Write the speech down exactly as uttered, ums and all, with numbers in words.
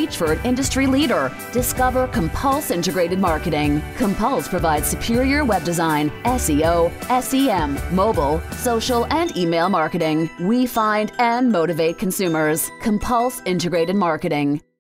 reach for an industry leader. Discover Compulse Integrated Marketing. Compulse provides superior web design, S E O, S E M, mobile, social, and email marketing. We find and motivate consumers. Compulse Integrated Marketing.